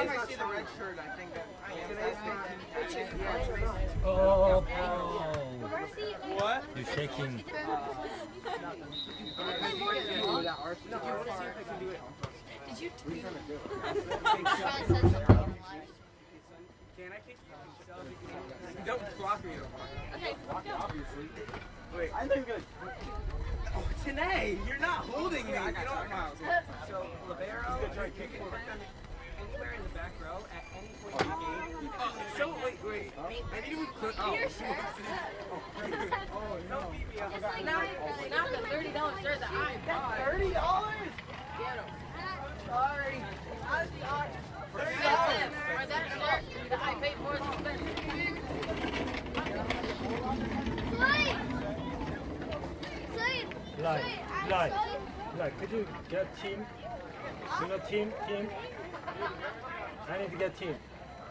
time I see the red shirt, I think that Oh, what? you're shaking. Did you tweet? Can I kick you? Don't block me. Okay, obviously. Wait, I know you're good. Oh, Tanae, you're not holding me. I got so, Libero, you can put them anywhere in the back row at any point in the game. Oh, so, wait. I need to put. Oh, don't beat me up. not the $30 shirt that I bought. $30? Get him. Sorry. That's it. Or that shirt that I paid more than Like, could you get team? You know team? I need to get team.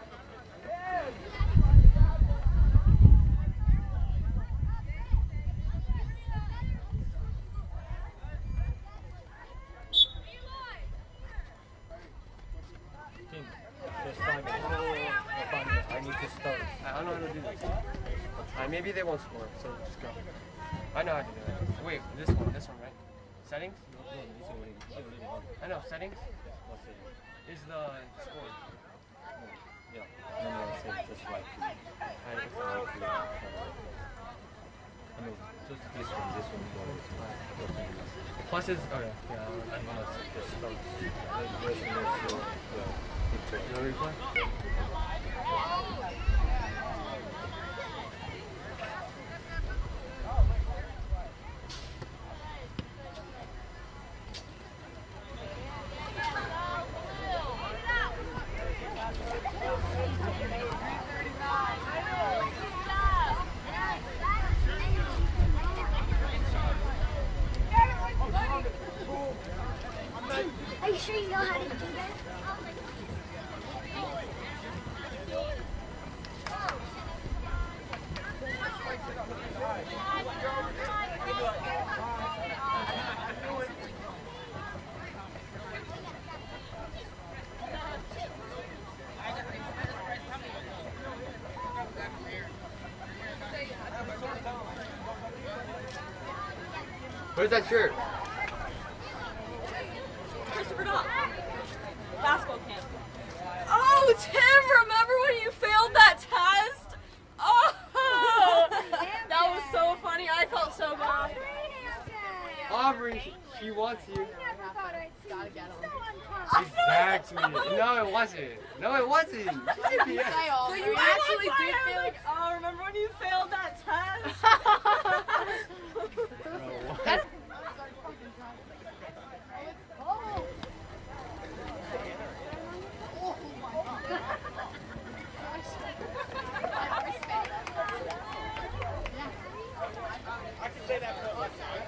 Team, just find me. I need to start. I don't know how to do this. Maybe they won't score, so just go. I know how to do it. Wait, this one, right? Settings? I know, settings is the score. Yeah. No, it's just like just this one. Plus is okay. Yeah, I'm gonna just start. You want to replay? Are you sure you know how to do that? Where's that shirt? Christopher Dock. Basketball camp. Oh, Tim, remember when you failed that test? Oh, that was so funny. I felt so bad. Aubrey, she wants you. Gotta get him. Exactly. No, it wasn't. So you actually did feel like, oh, remember when you failed that test? I can say that for a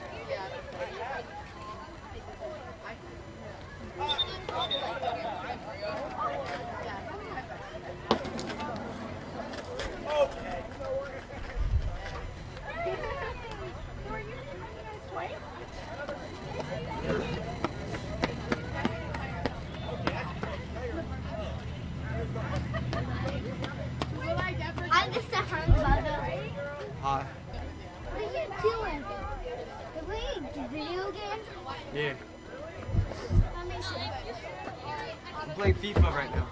I missed the hamburger. Hi. What are you doing? You're playing a video game? Yeah. That makes it I'm playing FIFA right now.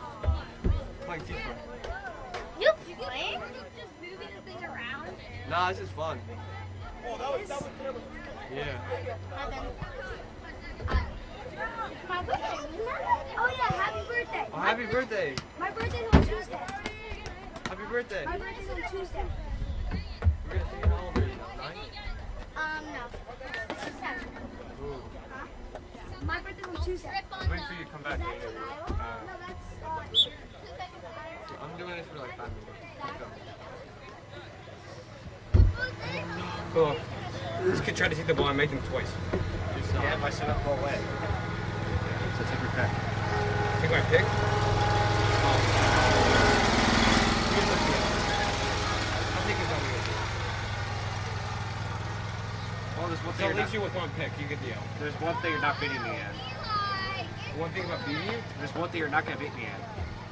You playing? Just moving the thing around? Nah, this is fun. Oh, that was terrible. Yeah. My birthday, isn't it? Oh yeah, happy birthday. Oh, happy birthday. My birthday's on Tuesday. Happy birthday. My birthday's on Tuesday. We're gonna sing it all over. 9? No. 7. Ooh. My birthday's on Tuesday. Wait till you come back. That's in Iowa? No, that's I'm doing this for like 5 minutes. Cool. This kid tried to take the ball and make him twice. Yeah, if I should have go away. So take your pick. Take my pick? I'll take his own. Well, there's one So thing at least you with one pick, you get the L. there's one thing you're not beating me at. One thing about beating you? There's one thing you're not going to beat me at.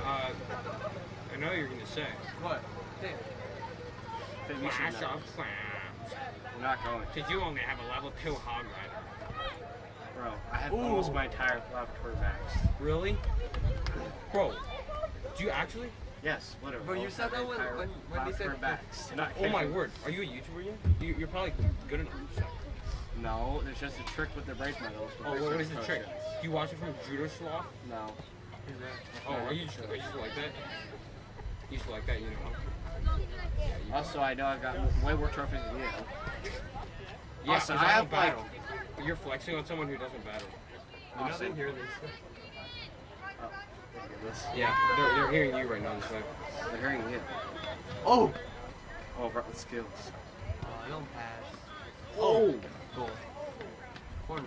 I know you're gonna say. What? Damn. Clash of Clans. I'm not going. Did you only have a level 2 hog rider? Bro, I have almost my entire laboratory max. Really? Bro, do you actually? Yes, literally. Bro, you said that when they said max. Oh my word, are you a YouTuber yet? You're probably good enough. No, there's just a trick with the race medals. Oh, what is the trick? Do you watch it from Judo Sloth? No. Oh, are you just like that? You just like that, you know? Also, I know I've got way more trophies than you. Yeah, Also, I have battle. You're flexing on someone who doesn't battle. You know they hear this. Oh, they hear this. Yeah, they're hearing you right now this way. They're hearing you. Oh! Oh, bro, the skills. I don't pass. Oh! Goal. Corner.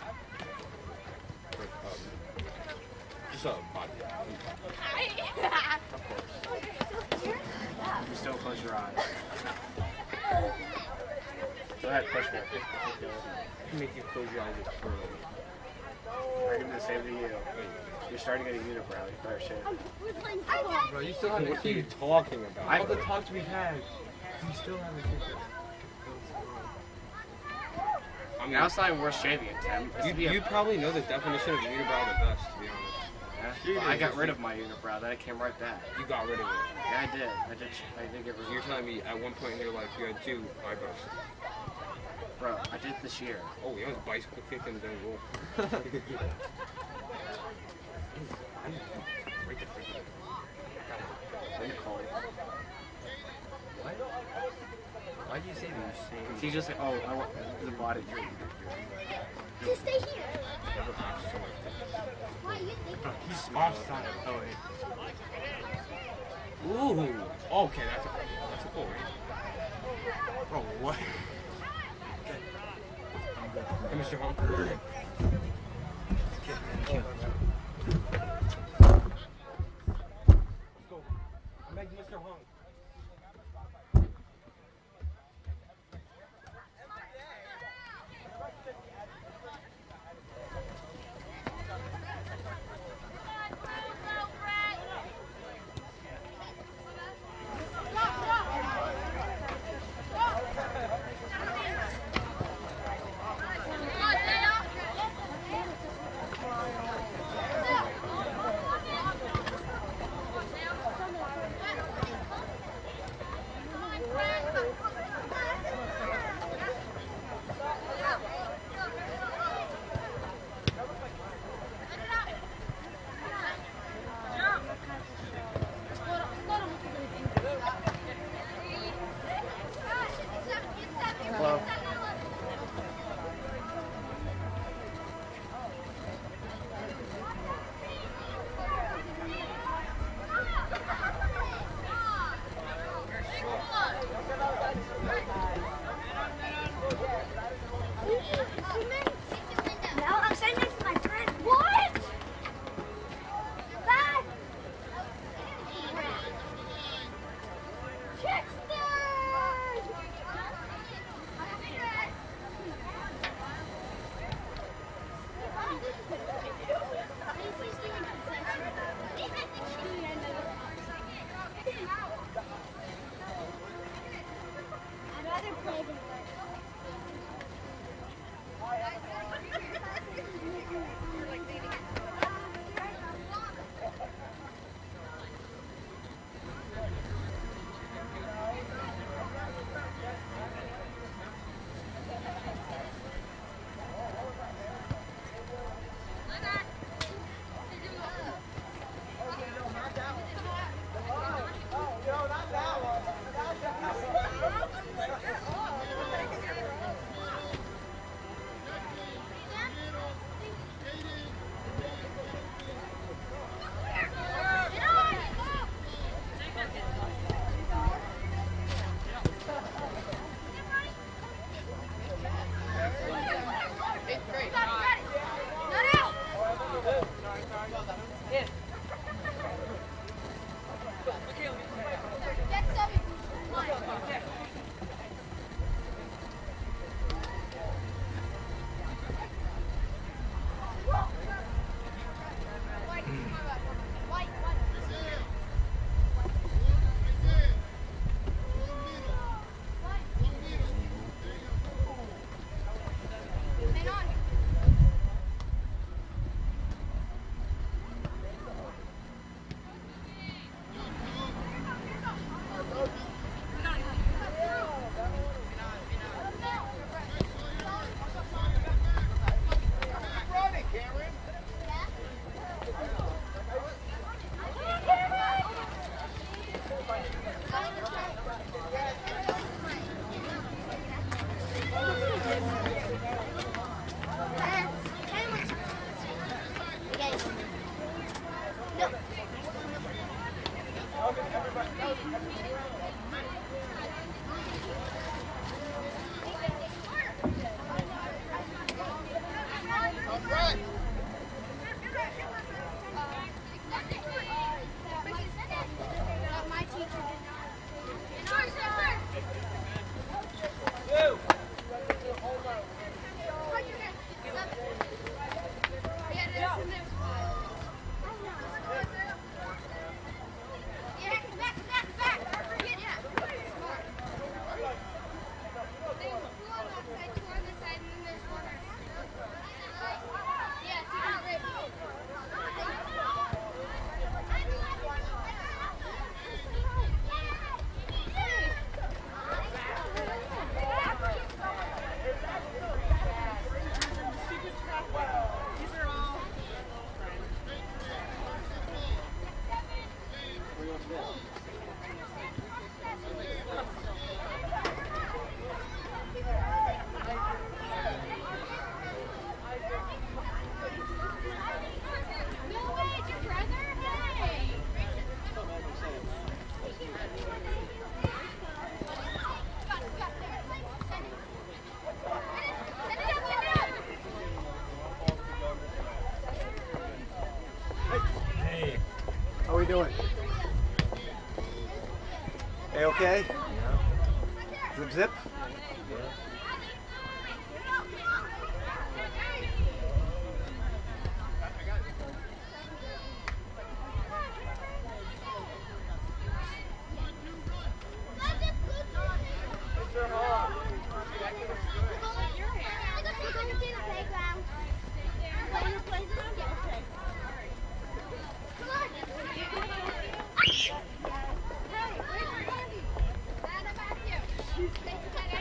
Just a body. Of course. Just don't close your eyes. Go ahead, push me. Make you close your eyes at turtle. I'm gonna say to you. You're starting at a unibrow, you better shit. We're playing football. Bro, you still haven't What are you kicked. talking about? All the talks we've had, you still haven't kicked. I mean, Now it's not even worth shaving it, Tim. you probably know the definition of unibrow the best, to be honest. Yeah? Well, I got rid of my unibrow, then it came right back. You got rid of it. Yeah, I did get rid of You're it. telling me at one point in your life you had 2 eyebrows. Bro, I did this year. Oh, you was bicycle kicking the roll. Why do you say these? He just said, oh, I want the body. To stay here. Why you think? He's offside. Oh, wait. Ooh. Okay, that's a cool ring. Bro, what? Hey, Mr. Hong. Let's go. Meg, Mr. Hong. How are we doing? Hey, okay? Zip zip? Hey, where's your candy? She's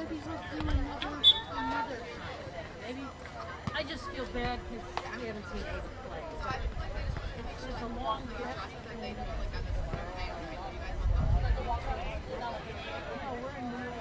might be supposed to do another. Maybe. I just feel bad because we haven't seen Ava play. It's just a long trip. And, we're in New York.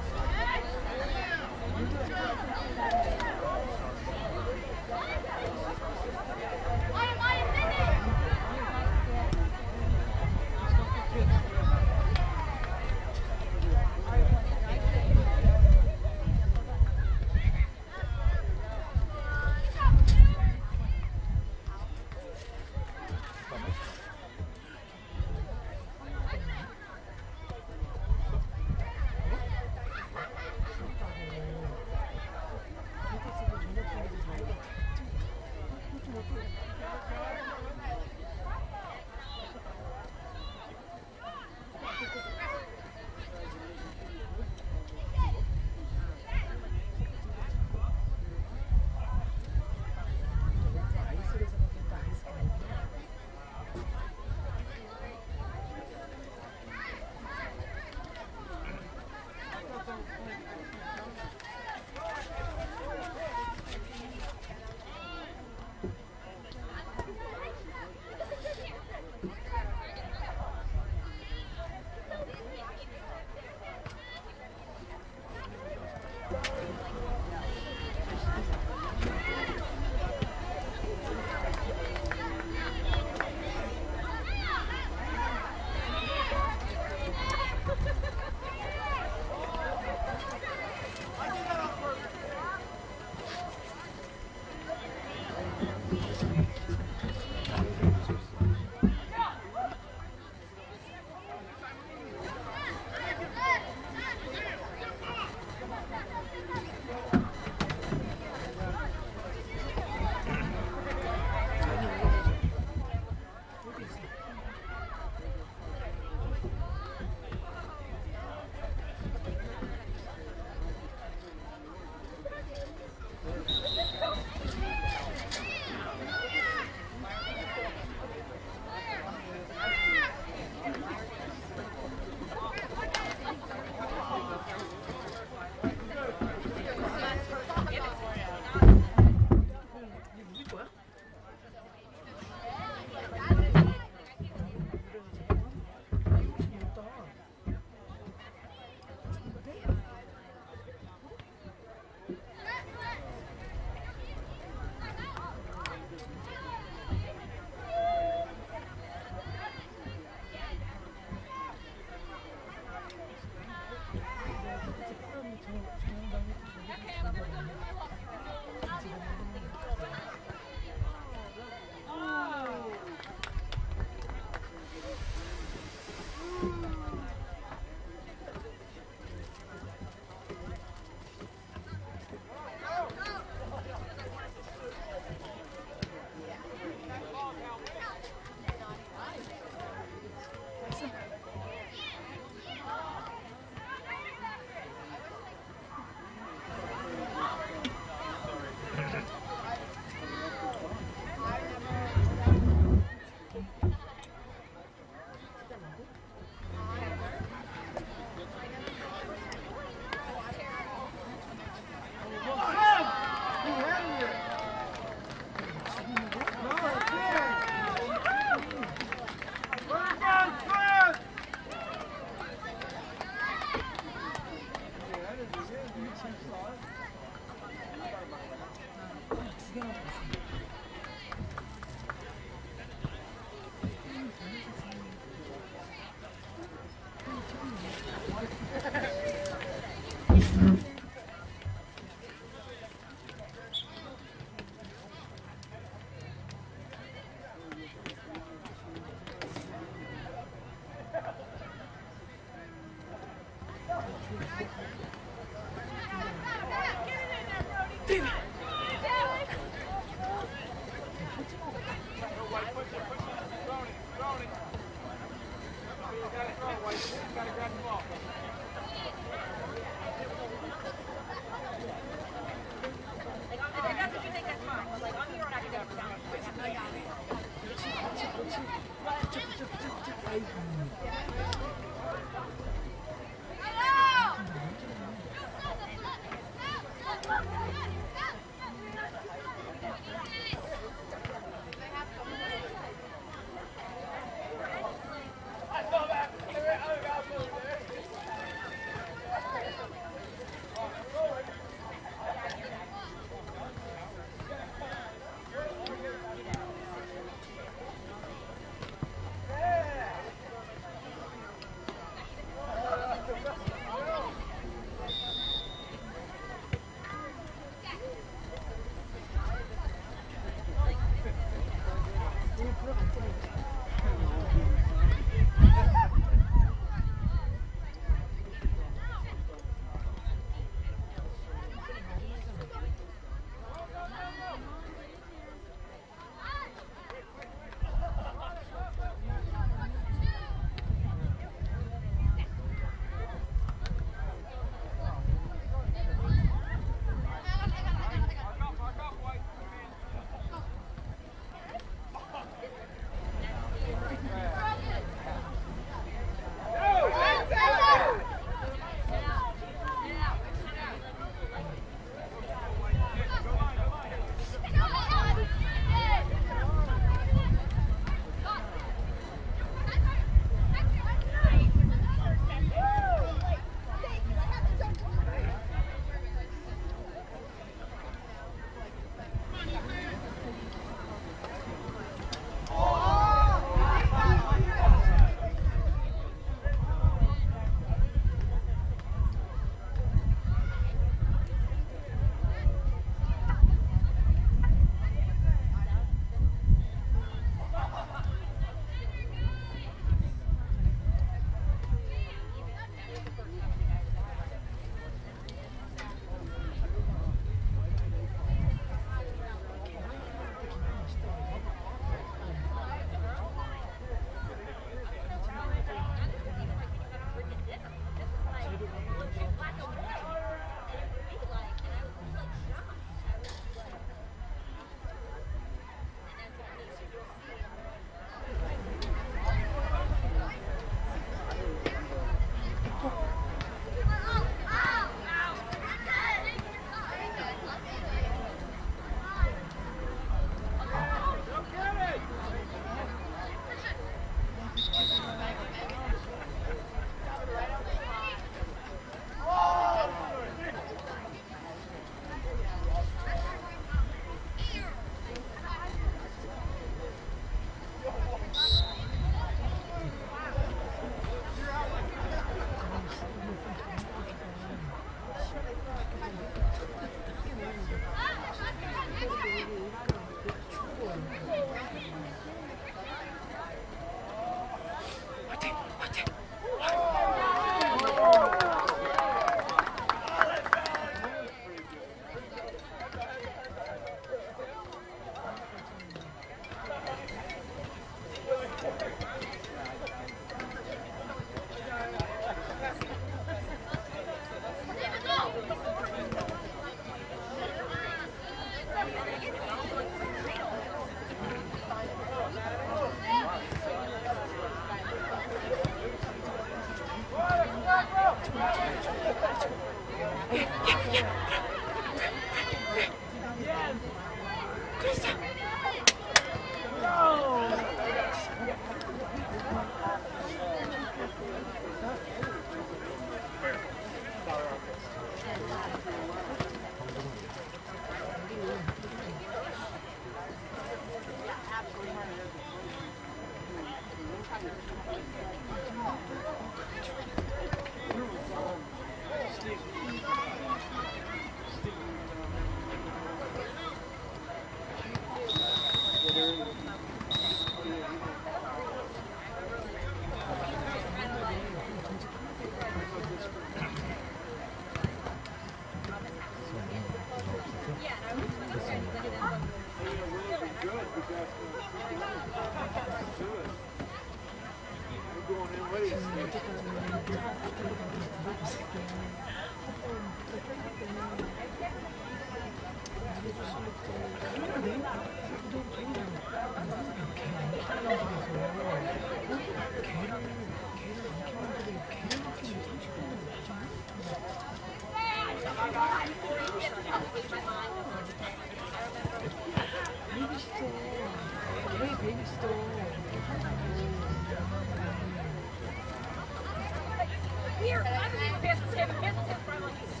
Here, I believe the Panthers have a front like this.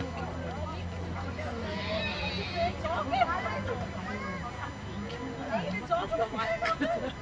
It's all good. It's all good.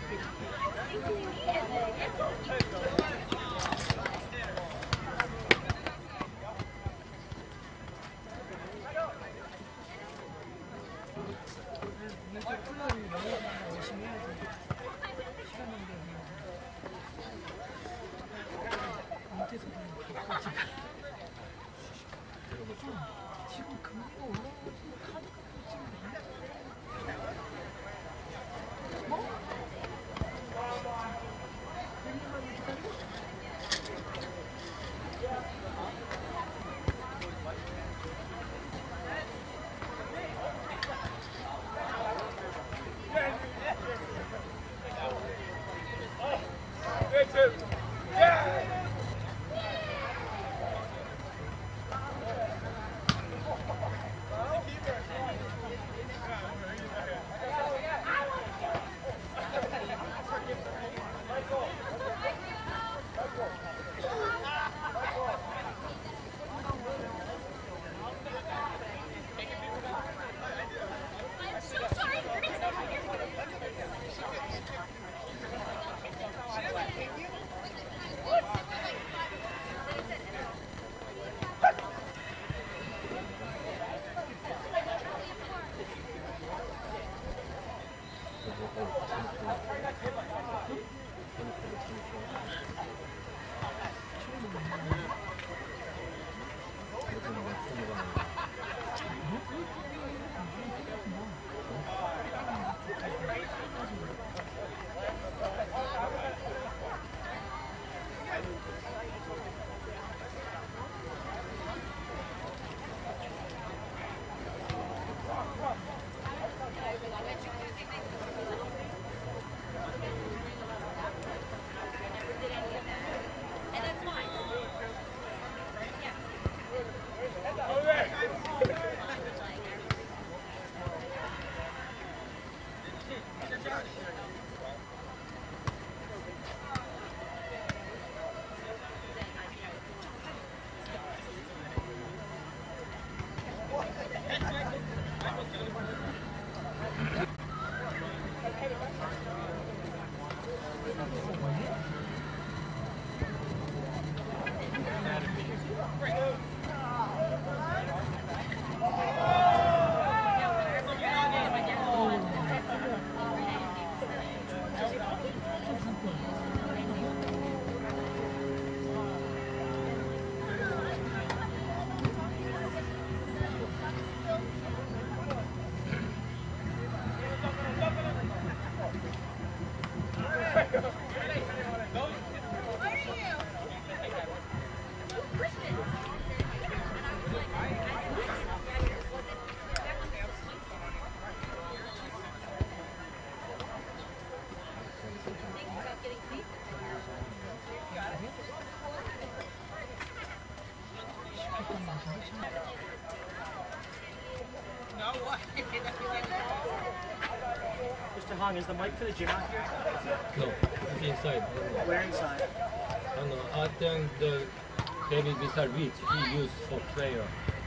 Mr. Hong, is the mic for the gym out here? No, it's inside. Where inside? I don't know. I think the David Mr. Rich, he used for prayer.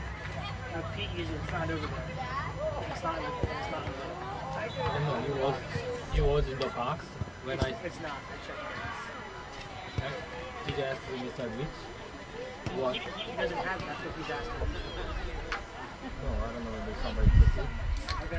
Pete usually found over there. It's not. I don't know. He was in the box when I. It's not. I checked it. Did you ask Mr. Rich? What? He doesn't have that. That's what he's asking. No, I don't know. There's somebody to see. Okay.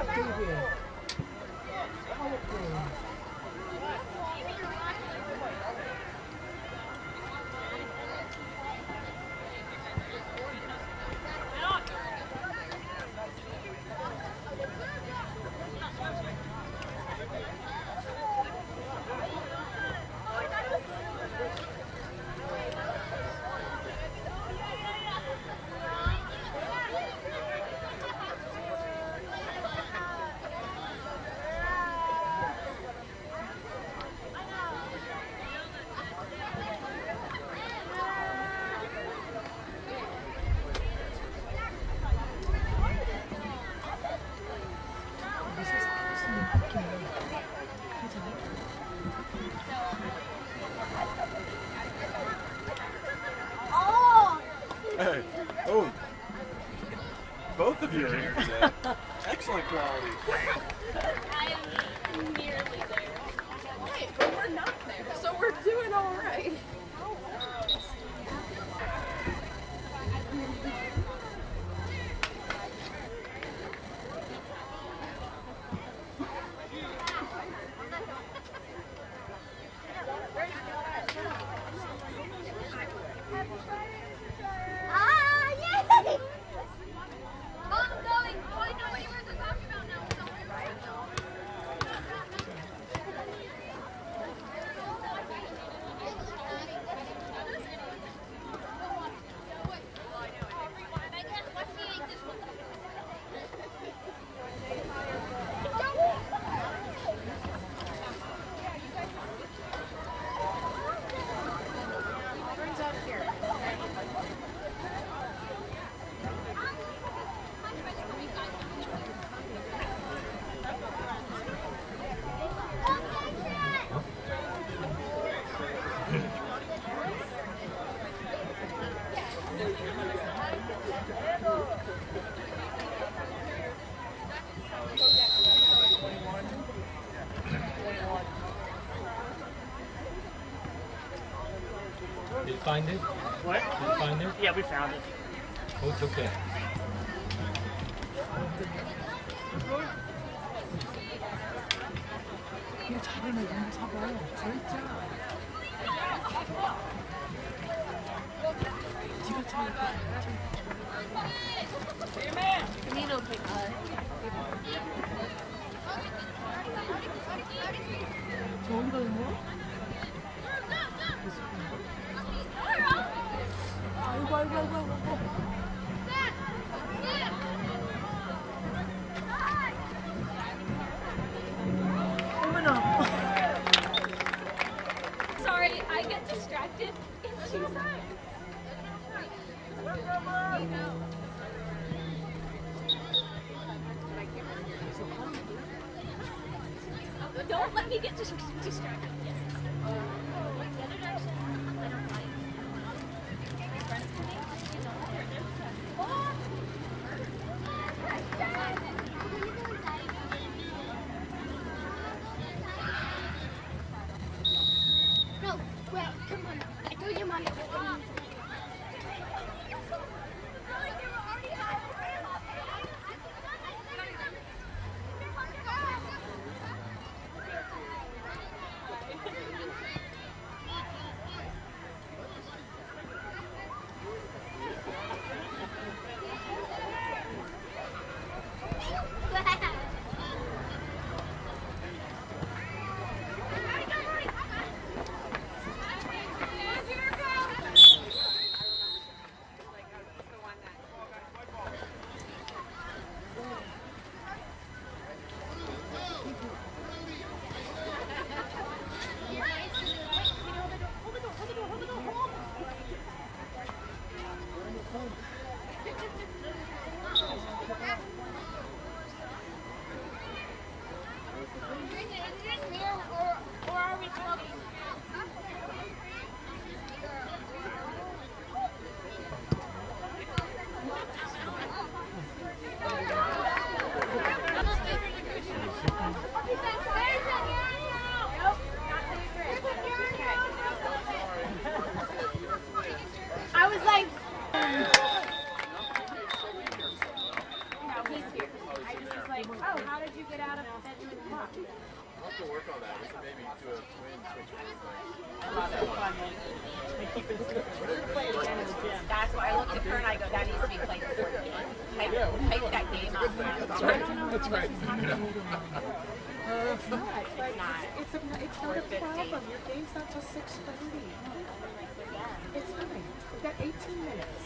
Hey. Oh. Both of you are here today. Excellent quality. I am nearly there. Wait, but we're not there, so we're doing all right. Ah, yay! Mom, I'm going. Oh, I know what you were talking about now. Did you find it? What? Did you find it? Yeah, we found it. Oh, it's okay. Sorry, I get distracted. It's too fast. Don't let me get distracted. Yes. The other direction, I don't like. In front of me, you know, No, wait, come on. I told your mom to put them did you get out of bed doing what? I'll have to work on that. We can maybe do a twin switch over thing. I love it. They keep it play again in the gym. That's why I looked at her and I go, that needs to be played before the game. Hype that game up. That's right. That's right. It's not. It's not a problem. Your game's not till 6:30. It's fine. We've got 18 minutes.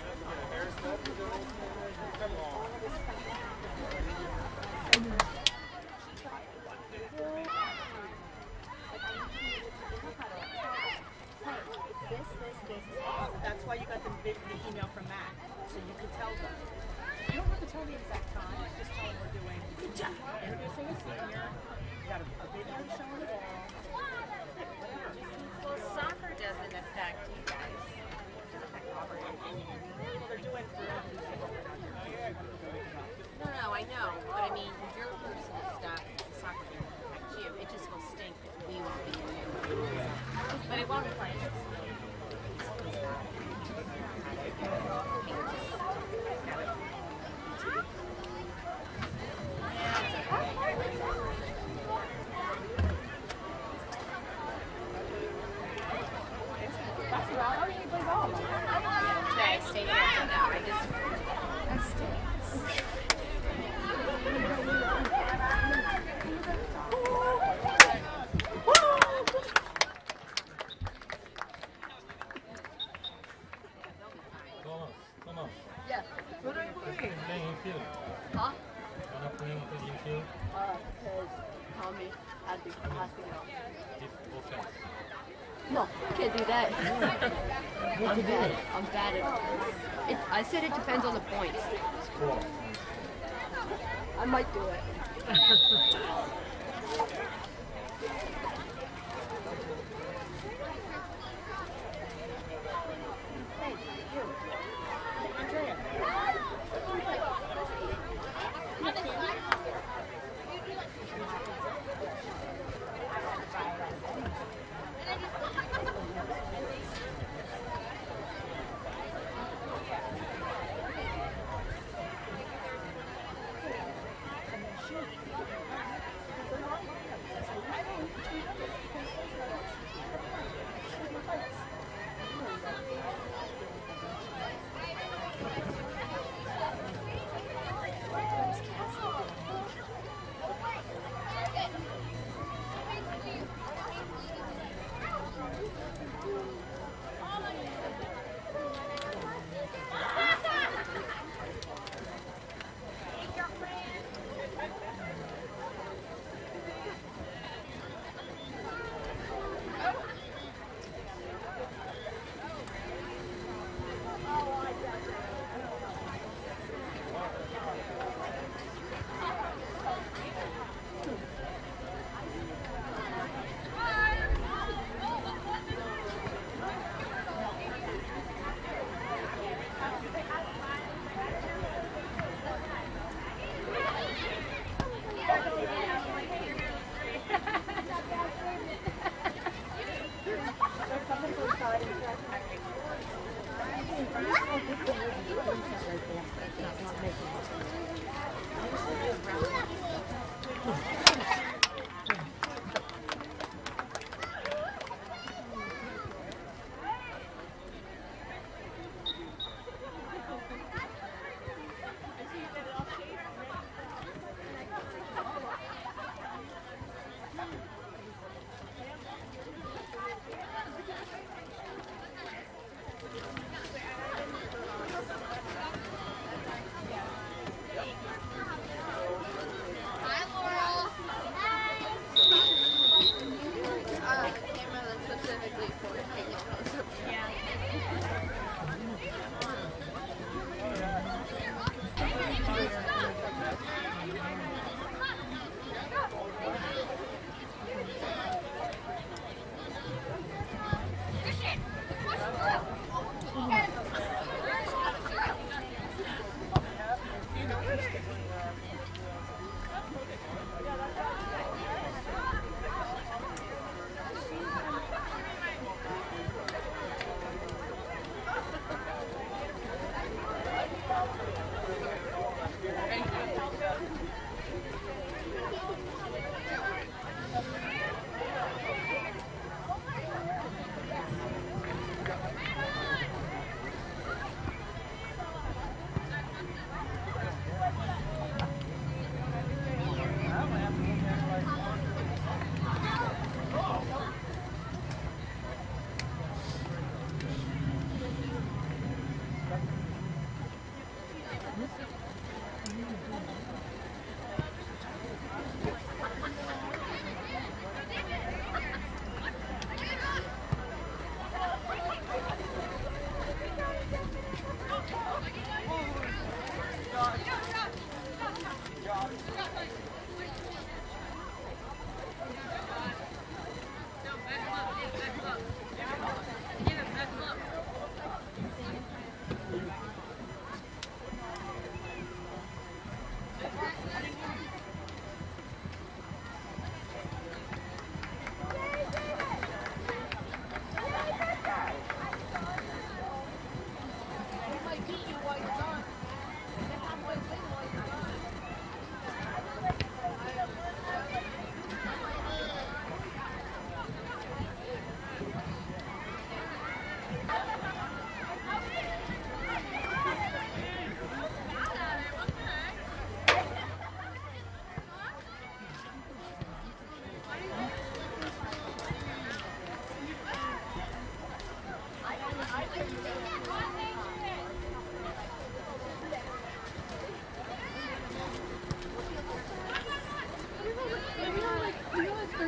That's why you got the email from Matt, so you could tell them. You don't have to tell the exact time, just tell them we're doing introducing a senior, you got a video showing the ball. Well, soccer doesn't affect you guys. Well, they're doing No, I know, but I mean, your personal stuff, the soccer doesn't affect you. It just will stink that we won't be here. But it won't affect us. Come on. Yeah. What are you playing? Playing infield. Huh? You're not playing infield. Because Tommy had to get off. Offense. No, can't do that. I'm bad at it. I said it depends on the points. Score. I might do it.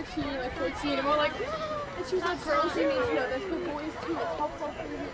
13, like 14, and we're like, and she was like, girls, you need to know this, but boys too, it's helpful for you.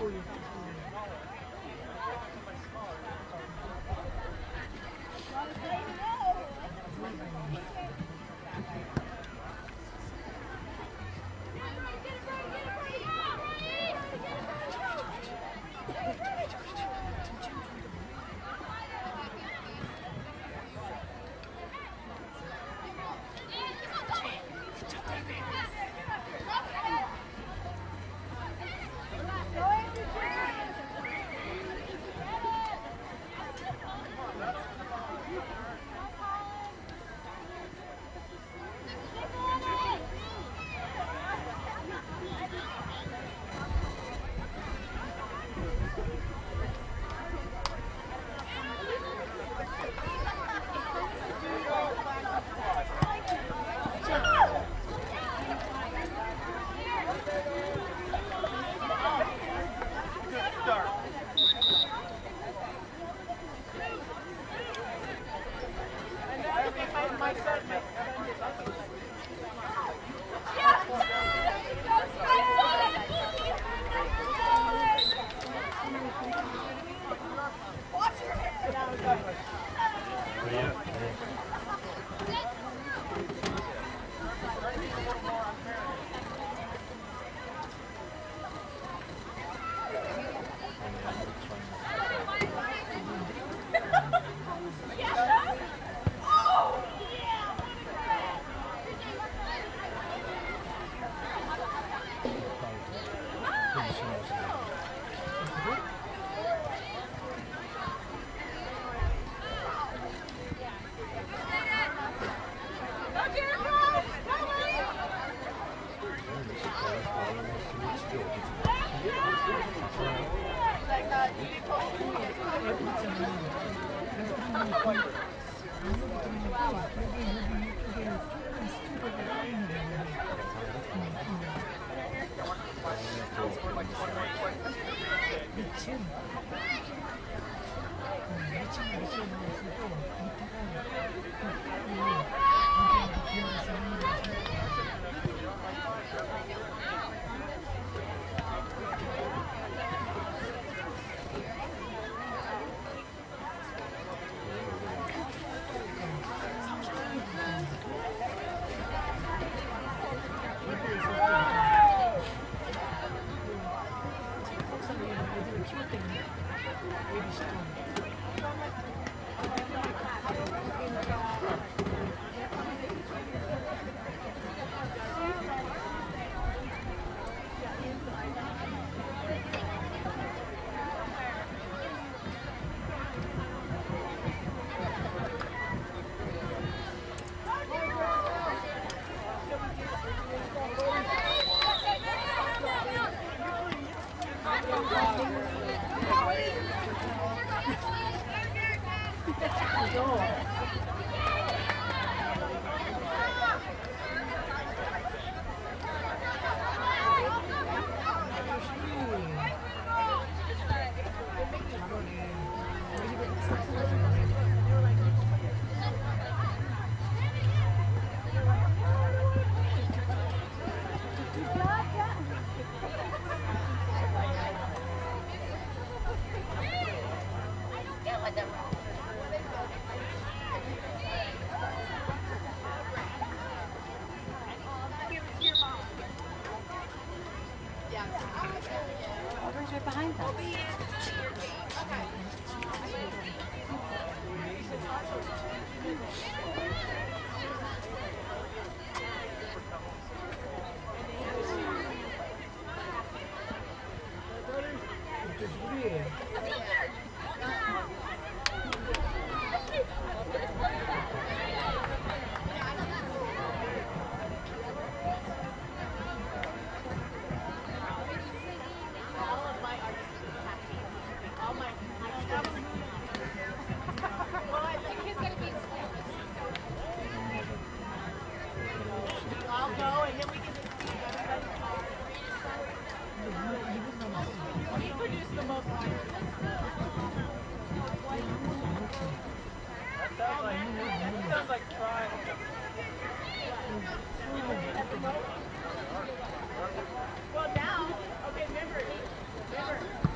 Well, now, okay, remember,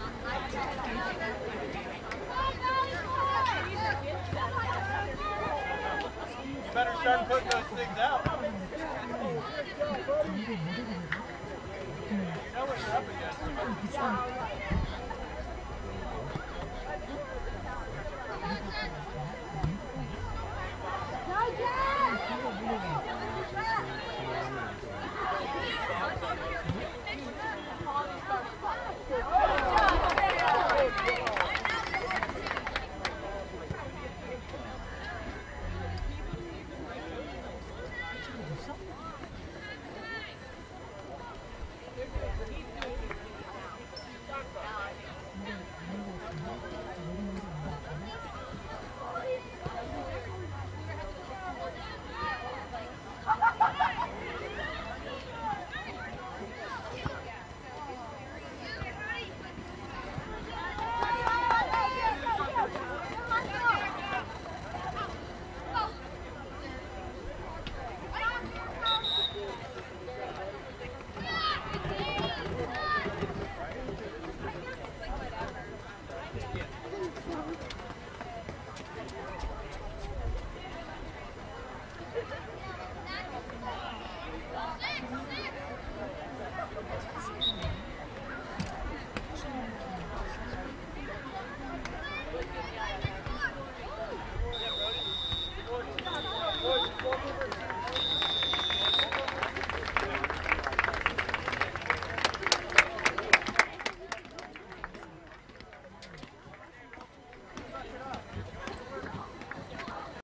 못 이기거든.